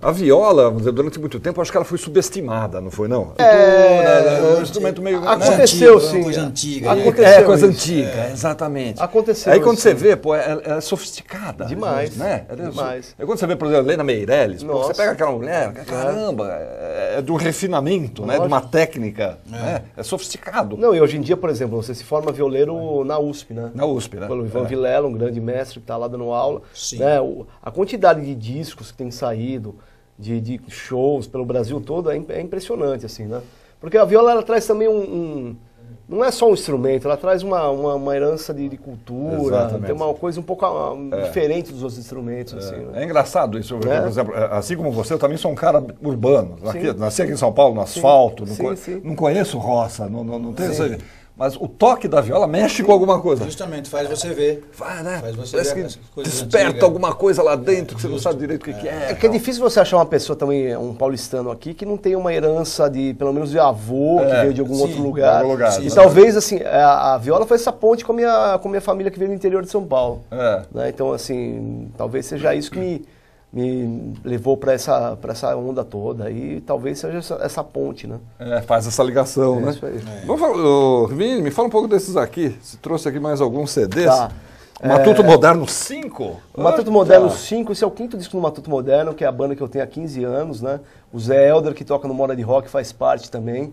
A viola, durante muito tempo, acho que ela foi subestimada, não foi, não? É um instrumento meio... Aconteceu, sim. Coisa antiga. É, coisa antiga, exatamente. Aconteceu. Aí quando você vê, pô, ela é sofisticada. Demais. Né? Demais. Aí quando você vê, por exemplo, Helena Meirelles, pô, Nossa. você pega aquela mulher, caramba, é de um refinamento, né? De uma técnica, né? É sofisticado. Não, e hoje em dia, por exemplo, você se forma violeiro na USP, né? Na USP, né? Pelo Ivan Vilela, um grande mestre que está lá dando aula. Sim. Né? A quantidade de discos que tem saído, de shows pelo Brasil todo, é impressionante, assim, né? Porque a viola, ela traz também não é só um instrumento, ela traz uma herança de cultura, Exatamente. tem uma coisa um pouco diferente dos outros instrumentos, assim, né? É engraçado isso, por exemplo, assim como você, eu também sou um cara urbano. Nasci aqui em São Paulo, no asfalto, não conheço roça, não tenho essa... Mas o toque da viola mexe com alguma coisa. Justamente, faz você ver. Vai, né? Faz você Parece ver que as coisas desperta antigas. alguma coisa lá dentro que você não sabe direito o que é. É que é difícil você achar uma pessoa também, um paulistano aqui, que não tem uma herança de, pelo menos de avô, que veio de algum outro lugar. de algum lugar, E sim. talvez, assim, a viola foi essa ponte com a minha família que veio do interior de São Paulo. Né? Então, assim, talvez seja isso que me levou para essa onda toda. E talvez seja essa ponte, né? Faz essa ligação, né? Isso aí. Vamos falar, Vini, me fala um pouco desses aqui. Você trouxe aqui mais alguns CDs. Tá. Matuto Moderno 5? O Matuto Moderno 5, esse é o 5º disco do Matuto Moderno, que é a banda que eu tenho há 15 anos, né? O Zé Helder, que toca no Moda de Rock, faz parte também.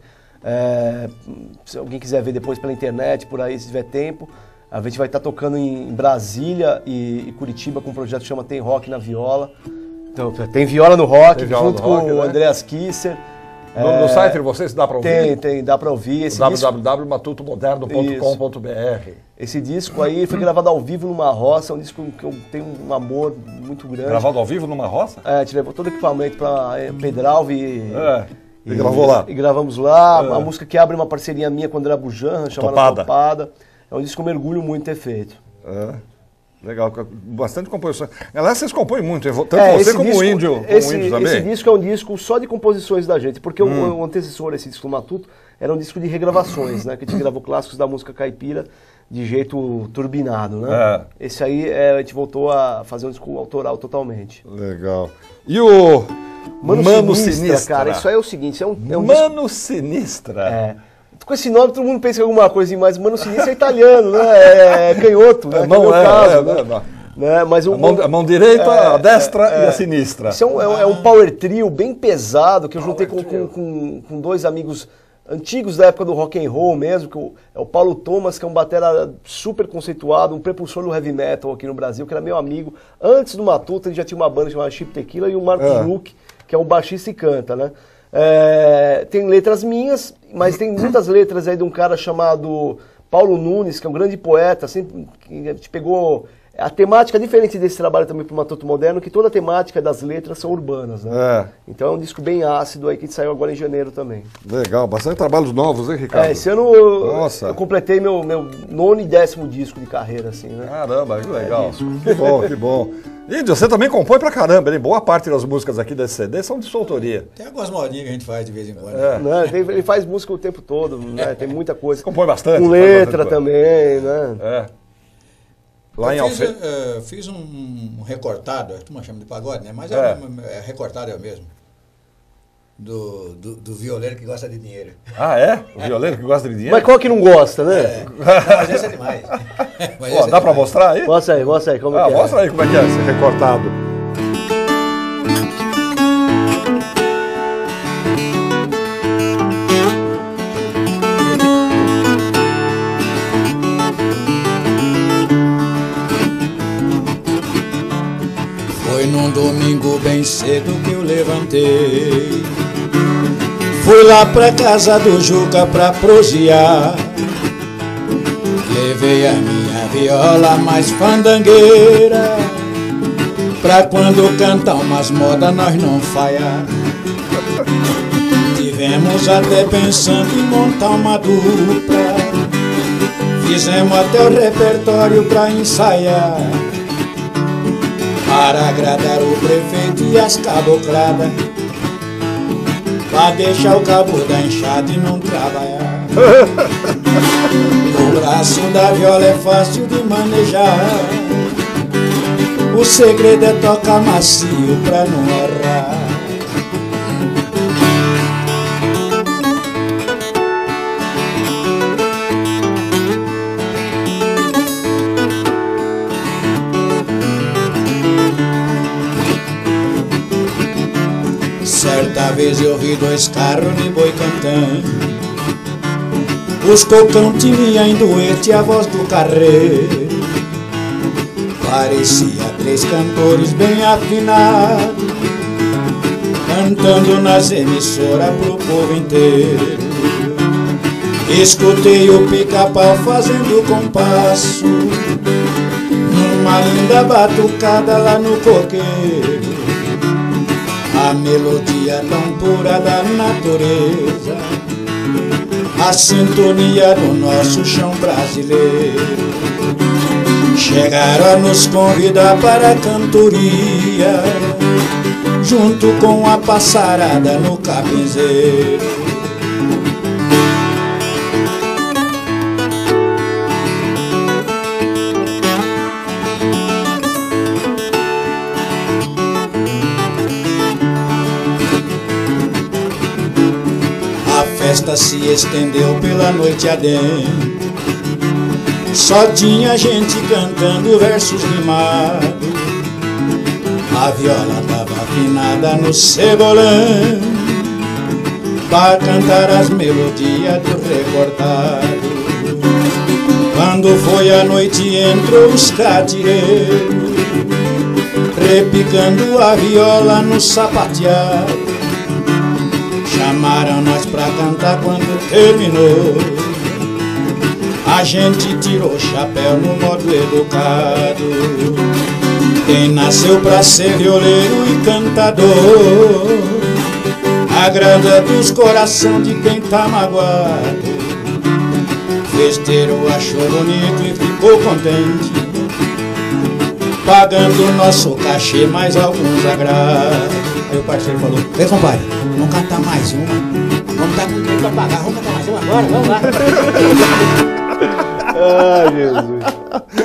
Se alguém quiser ver depois pela internet, por aí, se tiver tempo. A gente vai estar tocando em Brasília e Curitiba com um projeto que chama Tem Rock na Viola. Então, tem viola no rock, junto com o Andreas Kisser. No site de vocês dá para ouvir? Tem, dá para ouvir. www.matutomoderno.com.br. Esse disco aí foi gravado ao vivo numa roça, é um disco que eu tenho um amor muito grande. Gravado ao vivo numa roça? A gente levou todo o equipamento para Pedralva e gravou lá. E gravamos lá. A música que abre uma parceria minha com o André Bujan, chamada Topada. É um disco que eu me orgulho muito de ter feito. Legal, bastante composições. Aliás, vocês compõem muito, tanto você como o Índio, também. Esse disco é um disco só de composições da gente, porque o antecessor desse disco do Matuto era um disco de regravações, né? Que a gente gravou clássicos da música caipira de jeito turbinado, né? Esse aí a gente voltou a fazer um disco autoral totalmente. Legal. E o Mano Sinistra, cara, isso aí é o seguinte, é um Mano Sinistra. Com esse nome todo mundo pensa em alguma coisa, mas Mano Sinistra é italiano, né? É canhoto, né? Mas a mão direita, a destra e a sinistra. Isso é um power trio bem pesado que eu juntei com dois amigos antigos da época do rock and roll mesmo, que é o Paulo Thomas, que é um batera super conceituado, um prepulsor do heavy metal aqui no Brasil, que era meu amigo. Antes do Matuto, ele já tinha uma banda chamada Chip Tequila, e o Marcos Luque, que é um baixista e canta, né? Tem letras minhas, mas tem muitas letras aí de um cara chamado Paulo Nunes, que é um grande poeta, assim, que a gente pegou a temática diferente desse trabalho também para o Matuto Moderno, que toda a temática das letras são urbanas, né? Então é um disco bem ácido aí que saiu agora em janeiro também. Legal, bastante trabalhos novos, hein, Ricardo? Esse ano eu completei meu 9º e 10º disco de carreira, assim, né? Caramba, que legal. Que bom, que bom. Índio, você também compõe pra caramba, hein? Boa parte das músicas aqui desse CD são de sua autoria. Tem algumas modinhas que a gente faz de vez em quando. Ele faz música o tempo todo, né? Tem muita coisa. Você compõe bastante. Com letra também, né? Lá em Alfenas. Fiz um recortado, a turma chama de pagode, né? Mas recortado é o mesmo. Do violeiro que gosta de dinheiro. Ah, é? O violeiro que gosta de dinheiro? Mas qual que não gosta, né? Mas esse é demais. Dá pra mostrar aí? Mostra aí como é que é. Mostra aí como é que é esse recortado. Foi num domingo bem cedo que eu levantei, fui lá pra casa do Juca pra prosear. Levei a minha viola mais fandangueira, pra quando cantar umas modas nós não falhar. Tivemos até pensando em montar uma dupla, fizemos até o repertório pra ensaiar, para agradar o prefeito e as cabocladas, pra deixar o cabo da enxada e não trabalhar. O braço da viola é fácil de manejar, o segredo é tocar macio pra não errar. vez eu vi 2 carros de boi cantando. Os cocão tinha em duete a voz do carreiro. Parecia 3 cantores bem afinados, cantando nas emissoras pro povo inteiro. Escutei o pica-pau fazendo compasso numa linda batucada lá no coqueiro. A melodia tão pura da natureza, a sintonia do nosso chão brasileiro. Chegaram a nos convidar para a cantoria, junto com a passarada no capinzeiro. A festa se estendeu pela noite adentro. Só tinha gente cantando versos rimados. A viola tava afinada no cebolão, pra cantar as melodias do recordado. Quando foi a noite entrou os catireiros, repicando a viola no sapateado. Chamaram nós pra cantar quando terminou. A gente tirou o chapéu no modo educado. Quem nasceu pra ser violeiro e cantador agrada dos coração de quem tá magoado. Festeiro achou bonito e ficou contente, pagando nosso cachê mais alguns agrados. Aí o parceiro falou: ei, compadre, vamos cantar mais uma. Vamos dar com dinheiro pra pagar, vamos cantar mais uma agora, vamos lá. Ai, Jesus.